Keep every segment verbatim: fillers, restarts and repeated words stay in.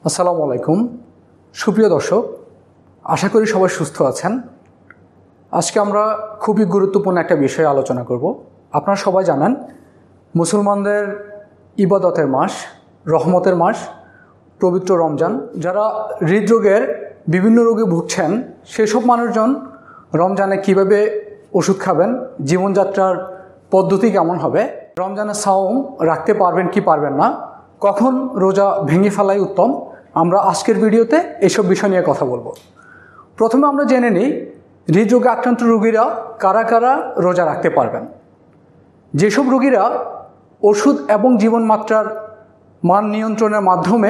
আসসালামু আলাইকুম সুপ্রিয় দর্শক, আশা করি সবাই সুস্থ আছেন। আজকে আমরা খুবই গুরুত্বপূর্ণ একটা বিষয়ে আলোচনা করব। আপনারা সবাই জানেন মুসলমানদের ইবাদতের মাস, রহমতের মাস পবিত্র রমজান। যারা হৃদরোগের বিভিন্ন রোগে ভুগছেন সেসব মানুষজন রমজানে কিভাবে ওষুধ খাবেন, জীবনযাত্রার পদ্ধতি কেমন হবে, রমজানে সাওম রাখতে পারবেন কি পারবেন না, কখন রোজা ভেঙে ফেলাই উত্তম, আমরা আজকের ভিডিওতে এসব বিষয় নিয়ে কথা বলবো। প্রথমে আমরা জেনে নিই হৃদরোগে আক্রান্ত রোগীরা কারা কারা রোজা রাখতে পারবেন। যেসব রোগীরা ওষুধ এবং জীবনমাত্রার মান নিয়ন্ত্রণের মাধ্যমে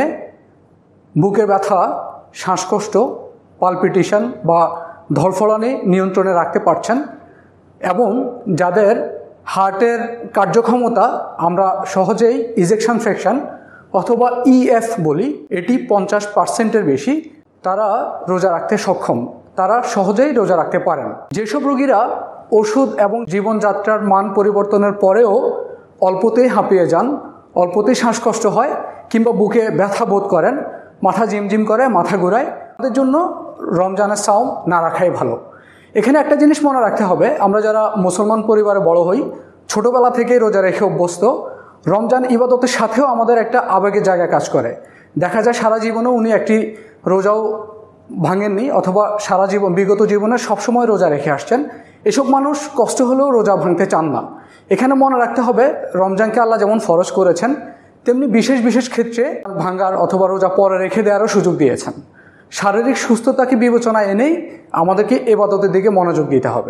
বুকের ব্যথা, শ্বাসকষ্ট, পালপিটেশন বা ধড়ফড়ানি নিয়ন্ত্রণে রাখতে পারছেন এবং যাদের হার্টের কার্যক্ষমতা আমরা সহজেই ইজেকশন ফ্র্যাকশন অথবা ইএফ বলি, এটি পঞ্চাশ পার্সেন্টের বেশি, তারা রোজা রাখতে সক্ষম, তারা সহজেই রোজা রাখতে পারেন। যেসব রোগীরা ওষুধ এবং জীবনযাত্রার মান পরিবর্তনের পরেও অল্পতেই হাঁপিয়ে যান, অল্পতেই শ্বাসকষ্ট হয় কিংবা বুকে ব্যথা বোধ করেন, মাথা ঝিমঝিম করে, মাথা ঘুরায়, তাদের জন্য রমজানের সাওম না রাখাই ভালো। এখানে একটা জিনিস মনে রাখতে হবে, আমরা যারা মুসলমান পরিবারে বড় হই, ছোটোবেলা থেকেই রোজা রেখে অভ্যস্ত, রমজান ইবাদতের সাথেও আমাদের একটা আবেগের জায়গা কাজ করে। দেখা যায় সারা জীবনেও উনি একটি রোজাও ভাঙেননি অথবা সারা জীবন বিগত জীবনে সবসময় রোজা রেখে আসছেন। এসব মানুষ কষ্ট হলেও রোজা ভাঙতে চান না। এখানে মনে রাখতে হবে রমজানকে আল্লাহ যেমন ফরজ করেছেন তেমনি বিশেষ বিশেষ ক্ষেত্রে ভাঙার অথবা রোজা পরে রেখে দেওয়ারও সুযোগ দিয়েছেন। শারীরিক সুস্থতাকে বিবেচনায় এনেই আমাদেরকে ইবাদতের দিকে মনোযোগ দিতে হবে।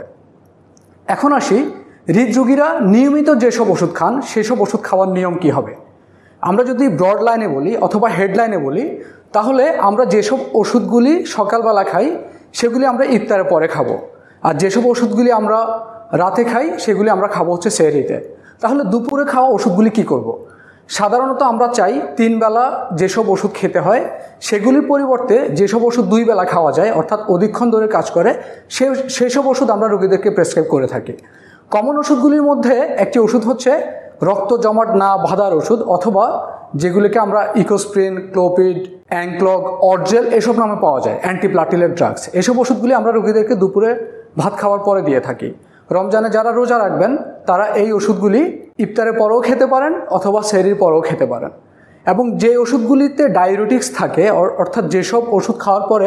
এখন আসি হৃদরোগীরা নিয়মিত যেসব ওষুধ খান সেসব ওষুধ খাওয়ার নিয়ম কি হবে। আমরা যদি ব্রড লাইনে বলি অথবা হেডলাইনে বলি, তাহলে আমরা যেসব ওষুধগুলি সকালবেলা খাই সেগুলি আমরা ইফতারের পরে খাবো, আর যেসব ওষুধগুলি আমরা রাতে খাই সেগুলি আমরা খাবো হচ্ছে সেহরিতে। তাহলে দুপুরে খাওয়া ওষুধগুলি কি করব। সাধারণত আমরা চাই তিন বেলা যেসব ওষুধ খেতে হয় সেগুলির পরিবর্তে যেসব ওষুধ দুই বেলা খাওয়া যায় অর্থাৎ অধিকক্ষণ ধরে কাজ করে সে সেসব ওষুধ আমরা রোগীদেরকে প্রেসক্রাইব করে থাকি। কমন ওষুধগুলির মধ্যে একটি ওষুধ হচ্ছে রক্ত জমাট না বাঁধার ওষুধ অথবা যেগুলিকে আমরা ইকোস্প্রিন, ক্লোপিড, অ্যাংক্লগ, অরজেল এসব নামে পাওয়া যায়, অ্যান্টিপ্লাটিলেট ড্রাগস। এসব ওষুধগুলি আমরা রোগীদেরকে দুপুরে ভাত খাওয়ার পরে দিয়ে থাকি। রমজানে যারা রোজা রাখবেন তারা এই ওষুধগুলি ইফতারের পরেও খেতে পারেন অথবা সেহরির পরেও খেতে পারেন। এবং যে ওষুধগুলিতে ডায়ুরেটিক্স থাকে অর্থাৎ যেসব ওষুধ খাওয়ার পরে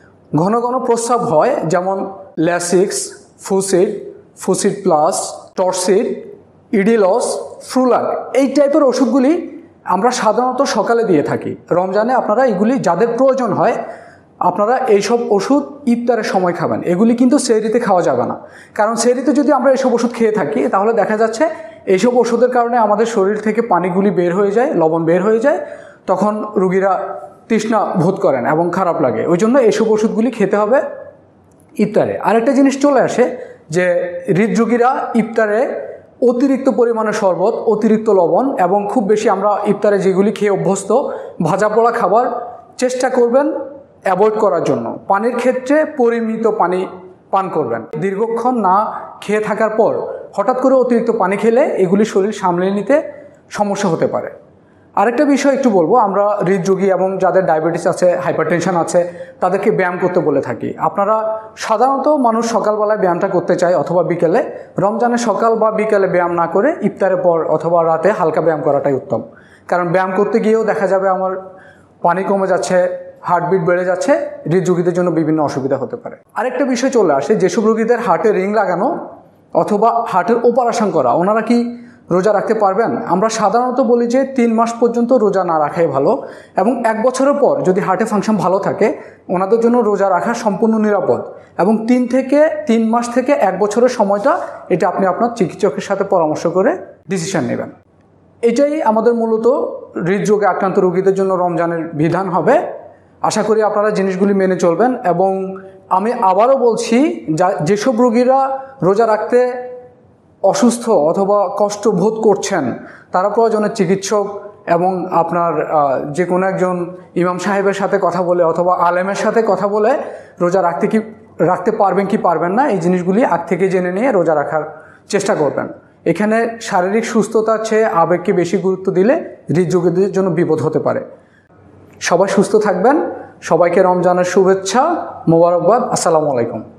ঘন ঘন প্রস্রাব হয়, যেমন ল্যাসিক্স, ফুসিড, ফুসিড প্লাস, টর্সিড, ইডিলস, ফ্রুলাক, এই টাইপের ওষুধগুলি আমরা সাধারণত সকালে দিয়ে থাকি। রমজানে আপনারা এগুলি যাদের প্রয়োজন হয় আপনারা এইসব ওষুধ ইফতারের সময় খাবেন। এগুলি কিন্তু সেহরিতে খাওয়া যাবে না, কারণ সেহরিতে যদি আমরা এইসব ওষুধ খেয়ে থাকি তাহলে দেখা যাচ্ছে এইসব ওষুধের কারণে আমাদের শরীর থেকে পানিগুলি বের হয়ে যায়, লবণ বের হয়ে যায়, তখন রোগীরা তৃষ্ণা বোধ করেন এবং খারাপ লাগে। ওই জন্য এইসব ওষুধগুলি খেতে হবে ইফতারে। আরেকটা জিনিস চলে আসে যে হৃদরোগীরা ইফতারে অতিরিক্ত পরিমাণে শরবত, অতিরিক্ত লবণ এবং খুব বেশি আমরা ইফতারে যেগুলি খেয়ে অভ্যস্ত ভাজা পোড়া খাবার চেষ্টা করবেন অ্যাভয়েড করার জন্য। পানির ক্ষেত্রে পরিমিত পানি পান করবেন। দীর্ঘক্ষণ না খেয়ে থাকার পর হঠাৎ করে অতিরিক্ত পানি খেলে এগুলি শরীর সামলে নিতে সমস্যা হতে পারে। আরেকটা বিষয় একটু বলবো, আমরা হৃদরোগী এবং যাদের ডায়াবেটিস আছে, হাইপারটেনশন আছে, তাদেরকে ব্যায়াম করতে বলে থাকি। আপনারা সাধারণত মানুষ সকালবেলায় ব্যায়ামটা করতে চায় অথবা বিকেলে। রমজানে সকাল বা বিকেলে ব্যায়াম না করে ইফতারের পর অথবা রাতে হালকা ব্যায়াম করাটাই উত্তম, কারণ ব্যায়াম করতে গিয়েও দেখা যাবে আমার পানি কমে যাচ্ছে, হার্টবিট বেড়ে যাচ্ছে, হৃদরোগীদের জন্য বিভিন্ন অসুবিধা হতে পারে। আরেকটা বিষয় চলে আসে, যেসব রোগীদের হার্টে রিং লাগানো অথবা হার্টের অপারেশন করা, ওনারা কি রোজা রাখতে পারবেন? আমরা সাধারণত বলি যে তিন মাস পর্যন্ত রোজা না রাখাই ভালো, এবং এক বছরের পর যদি হার্টের ফাংশন ভালো থাকে ওনাদের জন্য রোজা রাখা সম্পূর্ণ নিরাপদ। এবং তিন থেকে তিন মাস থেকে এক বছরের সময়টা এটা আপনি আপনার চিকিৎসকের সাথে পরামর্শ করে ডিসিশন নেবেন। এটাই আমাদের মূলত হৃদরোগে আক্রান্ত রোগীদের জন্য রমজানের বিধান হবে। আশা করি আপনারা জিনিসগুলি মেনে চলবেন। এবং আমি আবারও বলছি, যা যেসব রোগীরা রোজা রাখতে অসুস্থ অথবা কষ্ট বোধ করছেন তারা প্রয়োজনে চিকিৎসক এবং আপনার যে কোনো একজন ইমাম সাহেবের সাথে কথা বলে অথবা আলেমের সাথে কথা বলে রোজা রাখতে কি রাখতে পারবেন কি পারবেন না এই জিনিসগুলি আগ থেকে জেনে নিয়ে রোজা রাখার চেষ্টা করবেন। এখানে শারীরিক সুস্থতার চেয়ে আবেগকে বেশি গুরুত্ব দিলে হৃদরোগীদের জন্য বিপদ হতে পারে। সবাই সুস্থ থাকবেন। সবাইকে রমজানের শুভেচ্ছা, মোবারকবাদ। আসসালামু আলাইকুম।